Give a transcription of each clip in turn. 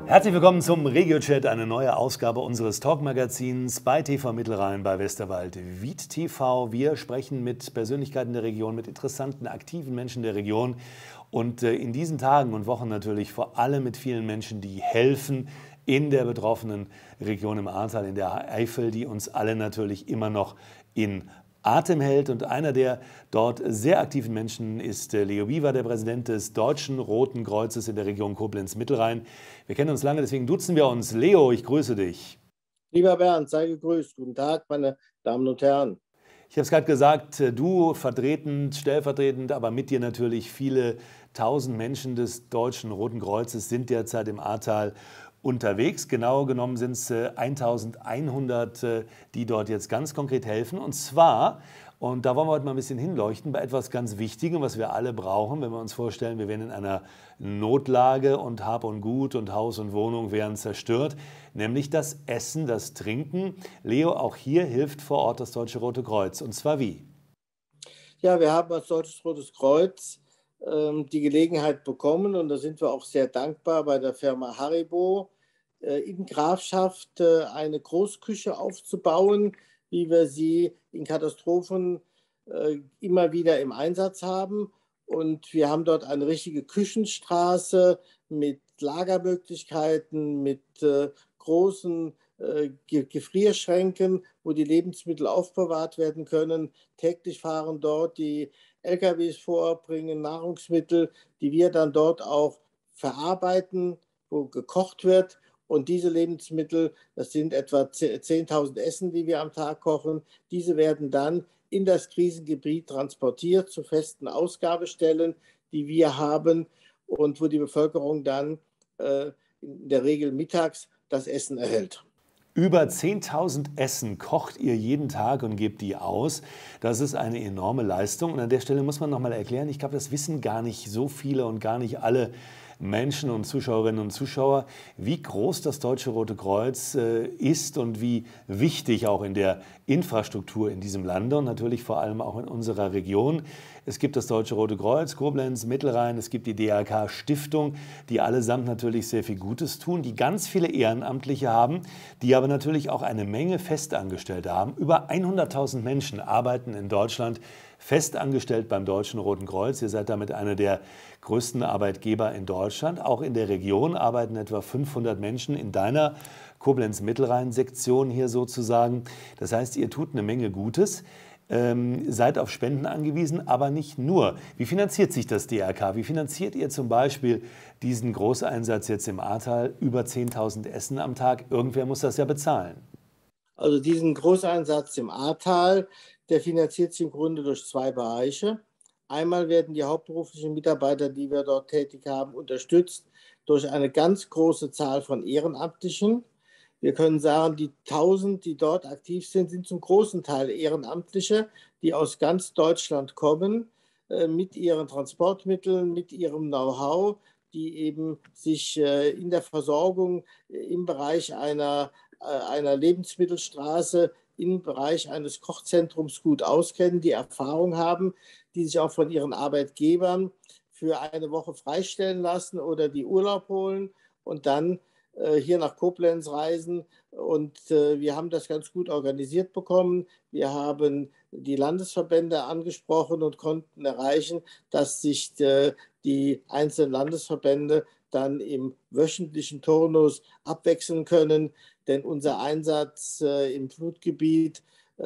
Herzlich willkommen zum RegioChat, eine neue Ausgabe unseres Talkmagazins bei TV Mittelrhein, bei Westerwald, Wied TV. Wir sprechen mit Persönlichkeiten der Region, mit interessanten, aktiven Menschen der Region und in diesen Tagen und Wochen natürlich vor allem mit vielen Menschen, die helfen in der betroffenen Region im Ahrtal, in der Eifel, die uns alle natürlich immer noch in Atem hält. Und einer der dort sehr aktiven Menschen ist Leo Biewer, der Präsident des Deutschen Roten Kreuzes in der Region Koblenz-Mittelrhein. Wir kennen uns lange, deswegen duzen wir uns. Leo, ich grüße dich. Lieber Bernd, sei gegrüßt. Guten Tag, meine Damen und Herren. Ich habe es gerade gesagt, du vertretend, stellvertretend, aber mit dir natürlich viele tausend Menschen des Deutschen Roten Kreuzes sind derzeit im Ahrtal unterwegs. Genau genommen sind es 1100, die dort jetzt ganz konkret helfen. Und zwar, und da wollen wir heute mal ein bisschen hinleuchten, bei etwas ganz Wichtigem, was wir alle brauchen, wenn wir uns vorstellen, wir wären in einer Notlage und Hab und Gut und Haus und Wohnung wären zerstört, nämlich das Essen, das Trinken. Leo, auch hier hilft vor Ort das Deutsche Rote Kreuz. Und zwar wie? Ja, wir haben als Deutsches Rotes Kreuz die Gelegenheit bekommen, und da sind wir auch sehr dankbar, bei der Firma Haribo in Grafschaft eine Großküche aufzubauen, wie wir sie in Katastrophen immer wieder im Einsatz haben. Und wir haben dort eine richtige Küchenstraße mit Lagermöglichkeiten, mit großen Gefrierschränken, wo die Lebensmittel aufbewahrt werden können. Täglich fahren dort die LKWs vor, bringen Nahrungsmittel, die wir dann dort auch verarbeiten, wo gekocht wird. Und diese Lebensmittel, das sind etwa 10.000 Essen, die wir am Tag kochen, diese werden dann in das Krisengebiet transportiert zu festen Ausgabestellen, die wir haben und wo die Bevölkerung dann in der Regel mittags das Essen erhält. Über 10.000 Essen kocht ihr jeden Tag und gebt die aus. Das ist eine enorme Leistung. Und an der Stelle muss man noch mal erklären, ich glaube, das wissen gar nicht so viele und gar nicht alle Menschen und Zuschauerinnen und Zuschauer, wie groß das Deutsche Rote Kreuz ist und wie wichtig auch in der Infrastruktur in diesem Lande und natürlich vor allem auch in unserer Region. Es gibt das Deutsche Rote Kreuz, Koblenz, Mittelrhein, es gibt die DRK-Stiftung, die allesamt natürlich sehr viel Gutes tun, die ganz viele Ehrenamtliche haben, die aber natürlich auch eine Menge Festangestellte haben. Über 100.000 Menschen arbeiten in Deutschland festangestellt beim Deutschen Roten Kreuz. Ihr seid damit einer der größten Arbeitgeber in Deutschland. Auch in der Region arbeiten etwa 500 Menschen in deiner Koblenz-Mittelrhein-Sektion hier sozusagen. Das heißt, ihr tut eine Menge Gutes. Seid auf Spenden angewiesen, aber nicht nur. Wie finanziert sich das DRK? Wie finanziert ihr zum Beispiel diesen Großeinsatz jetzt im Ahrtal? Über 10.000 Essen am Tag. Irgendwer muss das ja bezahlen. Also diesen Großeinsatz im Ahrtal, der finanziert sich im Grunde durch zwei Bereiche. Einmal werden die hauptberuflichen Mitarbeiter, die wir dort tätig haben, unterstützt durch eine ganz große Zahl von Ehrenamtlichen. Wir können sagen, die 1.000, die dort aktiv sind, sind zum großen Teil Ehrenamtliche, die aus ganz Deutschland kommen, mit ihren Transportmitteln, mit ihrem Know-how, die eben sich in der Versorgung im Bereich einer Lebensmittelstraße, im Bereich eines Kochzentrums gut auskennen, die Erfahrung haben, die sich auch von ihren Arbeitgebern für eine Woche freistellen lassen oder die Urlaub holen und dann hier nach Koblenz reisen. Und wir haben das ganz gut organisiert bekommen. Wir haben die Landesverbände angesprochen und konnten erreichen, dass sich die einzelnen Landesverbände dann im wöchentlichen Turnus abwechseln können. Denn unser Einsatz im Flutgebiet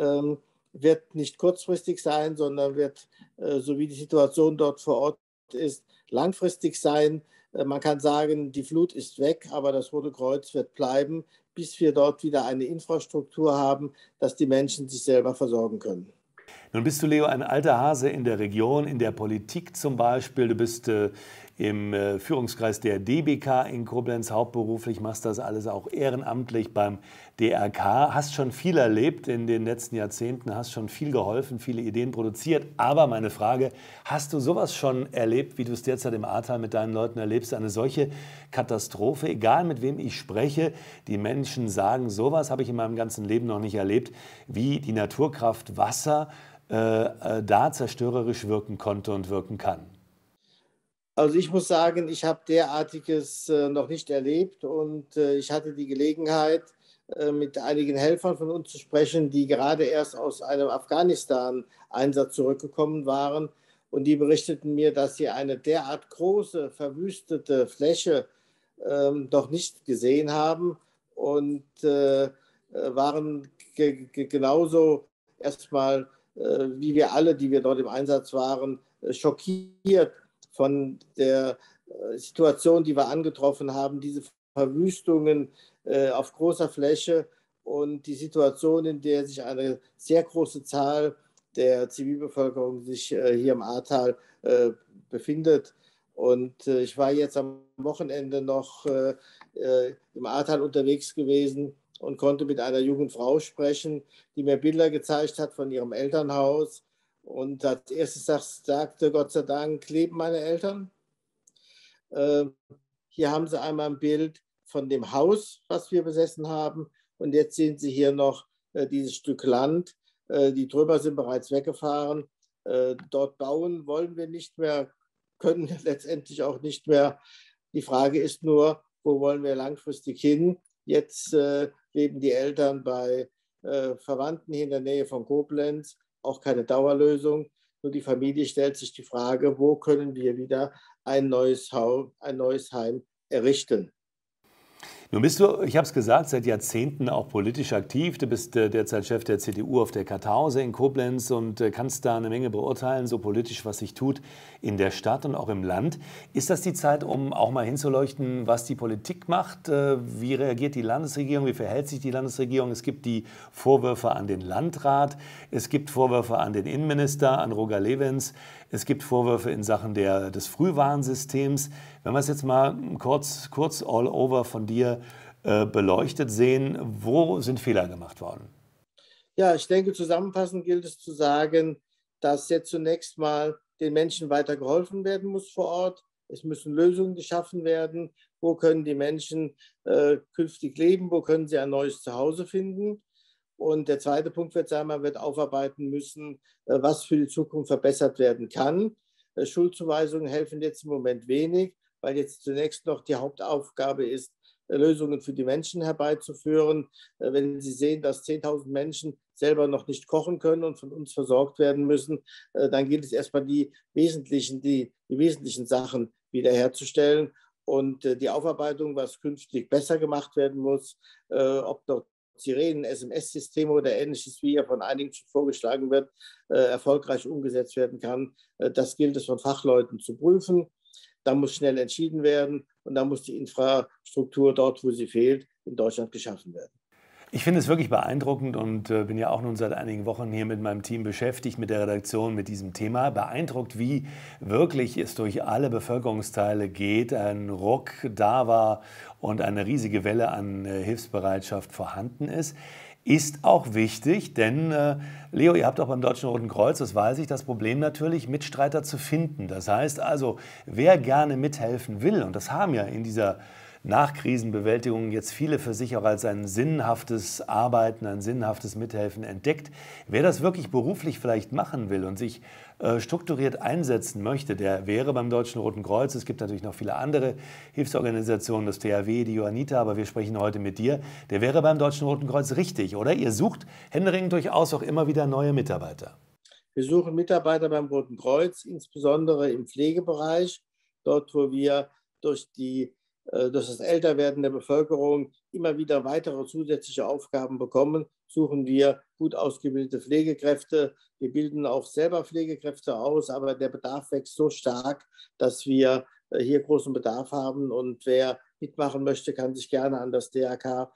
wird nicht kurzfristig sein, sondern wird, so wie die Situation dort vor Ort ist, langfristig sein. Man kann sagen, die Flut ist weg, aber das Rote Kreuz wird bleiben, bis wir dort wieder eine Infrastruktur haben, dass die Menschen sich selber versorgen können. Nun bist du, Leo, ein alter Hase in der Region, in der Politik zum Beispiel. Du bist im Führungskreis der DBK in Koblenz hauptberuflich, machst das alles auch ehrenamtlich beim DRK. Hast schon viel erlebt in den letzten Jahrzehnten, hast schon viel geholfen, viele Ideen produziert. Aber meine Frage, hast du sowas schon erlebt, wie du es derzeit im Ahrtal mit deinen Leuten erlebst? Eine solche Katastrophe, egal mit wem ich spreche, die Menschen sagen, sowas habe ich in meinem ganzen Leben noch nicht erlebt, wie die Naturkraft Wasser da zerstörerisch wirken konnte und wirken kann. Also ich muss sagen, ich habe derartiges noch nicht erlebt und ich hatte die Gelegenheit, mit einigen Helfern von uns zu sprechen, die gerade erst aus einem Afghanistan-Einsatz zurückgekommen waren. Und die berichteten mir, dass sie eine derart große, verwüstete Fläche noch nicht gesehen haben und waren genauso erstmal wie wir alle, die wir dort im Einsatz waren, schockiert von der Situation, die wir angetroffen haben, diese Verwüstungen auf großer Fläche und die Situation, in der sich eine sehr große Zahl der Zivilbevölkerung sich hier im Ahrtal befindet. Und ich war jetzt am Wochenende noch im Ahrtal unterwegs gewesen und konnte mit einer jungen Frau sprechen, die mir Bilder gezeigt hat von ihrem Elternhaus. Und als erstes sagte, Gott sei Dank, leben meine Eltern. Äh, Hier haben Sie einmal ein Bild von dem Haus, was wir besessen haben. Und jetzt sehen Sie hier noch dieses Stück Land. Die Trümmer sind bereits weggefahren. Dort bauen wollen wir nicht mehr, können letztendlich auch nicht mehr. Die Frage ist nur, wo wollen wir langfristig hin? Jetzt leben die Eltern bei Verwandten hier in der Nähe von Koblenz, auch keine Dauerlösung. Nur die Familie stellt sich die Frage, wo können wir wieder ein neues Heim errichten. Nun bist du, ich habe es gesagt, seit Jahrzehnten auch politisch aktiv. Du bist derzeit Chef der CDU auf der Kartause in Koblenz und kannst da eine Menge beurteilen, so politisch, was sich tut in der Stadt und auch im Land. Ist das die Zeit, um auch mal hinzuleuchten, was die Politik macht? Wie reagiert die Landesregierung? Wie verhält sich die Landesregierung? Es gibt die Vorwürfe an den Landrat. Es gibt Vorwürfe an den Innenminister, an Roger Lewens. Es gibt Vorwürfe in Sachen des Frühwarnsystems. Wenn wir es jetzt mal kurz all over von dir beleuchtet sehen, wo sind Fehler gemacht worden? Ja, ich denke, zusammenfassend gilt es zu sagen, dass jetzt zunächst mal den Menschen weiter geholfen werden muss vor Ort. Es müssen Lösungen geschaffen werden. Wo können die Menschen künftig leben? Wo können sie ein neues Zuhause finden? Und der zweite Punkt wird sein, man wird aufarbeiten müssen, was für die Zukunft verbessert werden kann. Schuldzuweisungen helfen jetzt im Moment wenig, weil jetzt zunächst noch die Hauptaufgabe ist, Lösungen für die Menschen herbeizuführen. Wenn Sie sehen, dass 10.000 Menschen selber noch nicht kochen können und von uns versorgt werden müssen, dann gilt es erstmal die wesentlichen Sachen wiederherzustellen. Und die Aufarbeitung, was künftig besser gemacht werden muss, ob dort Sirenen, SMS-Systeme oder ähnliches, wie ja von einigen schon vorgeschlagen wird, erfolgreich umgesetzt werden kann. Das gilt es von Fachleuten zu prüfen. Da muss schnell entschieden werden und da muss die Infrastruktur dort, wo sie fehlt, in Deutschland geschaffen werden. Ich finde es wirklich beeindruckend und bin ja auch nun seit einigen Wochen hier mit meinem Team beschäftigt, mit der Redaktion, mit diesem Thema. Beeindruckt, wie wirklich es durch alle Bevölkerungsteile geht, ein Ruck da war und eine riesige Welle an Hilfsbereitschaft vorhanden ist. Ist auch wichtig, denn Leo, ihr habt auch beim Deutschen Roten Kreuz, das weiß ich, das Problem natürlich, Mitstreiter zu finden. Das heißt also, wer gerne mithelfen will, und das haben ja in dieser Nachkrisenbewältigung jetzt viele für sich auch als ein sinnhaftes Arbeiten, ein sinnhaftes Mithelfen entdeckt. Wer das wirklich beruflich vielleicht machen will und sich strukturiert einsetzen möchte, der wäre beim Deutschen Roten Kreuz. Es gibt natürlich noch viele andere Hilfsorganisationen, das THW, die Johanniter, aber wir sprechen heute mit dir. Der wäre beim Deutschen Roten Kreuz richtig, oder? Ihr sucht händeringend durchaus auch immer wieder neue Mitarbeiter. Wir suchen Mitarbeiter beim Roten Kreuz, insbesondere im Pflegebereich, dort, wo wir durch das Älterwerden der Bevölkerung immer wieder weitere zusätzliche Aufgaben bekommen, suchen wir gut ausgebildete Pflegekräfte. Wir bilden auch selber Pflegekräfte aus, aber der Bedarf wächst so stark, dass wir hier großen Bedarf haben. Und wer mitmachen möchte, kann sich gerne an das DRK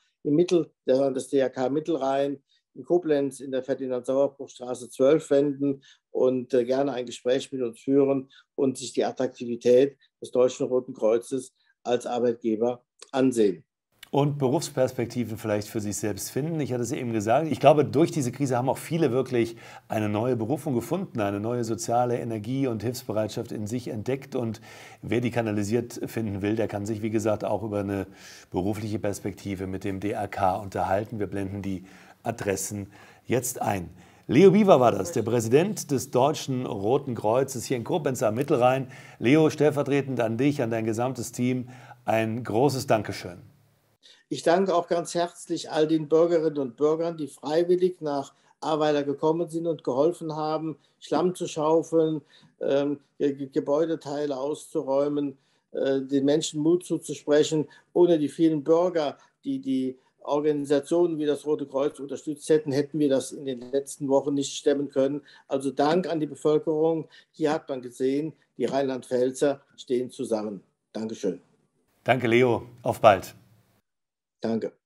Mittelrhein in Koblenz in der Ferdinand-Sauerbruch-Straße 12 wenden und gerne ein Gespräch mit uns führen und sich die Attraktivität des Deutschen Roten Kreuzes als Arbeitgeber ansehen. Und Berufsperspektiven vielleicht für sich selbst finden. Ich hatte es eben gesagt, ich glaube, durch diese Krise haben auch viele wirklich eine neue Berufung gefunden, eine neue soziale Energie und Hilfsbereitschaft in sich entdeckt. Und wer die kanalisiert finden will, der kann sich, wie gesagt, auch über eine berufliche Perspektive mit dem DRK unterhalten. Wir blenden die Adressen jetzt ein. Leo Biewer war das, der Präsident des Deutschen Roten Kreuzes hier in Koblenz am Mittelrhein. Leo, stellvertretend an dich, an dein gesamtes Team, ein großes Dankeschön. Ich danke auch ganz herzlich all den Bürgerinnen und Bürgern, die freiwillig nach Ahrweiler gekommen sind und geholfen haben, Schlamm zu schaufeln, Gebäudeteile auszuräumen, den Menschen Mut zuzusprechen. Ohne die vielen Bürger, die die Organisationen wie das Rote Kreuz unterstützt hätten, hätten wir das in den letzten Wochen nicht stemmen können. Also Dank an die Bevölkerung. Hier hat man gesehen, die Rheinland-Pfälzer stehen zusammen. Dankeschön. Danke, Leo. Auf bald. Danke.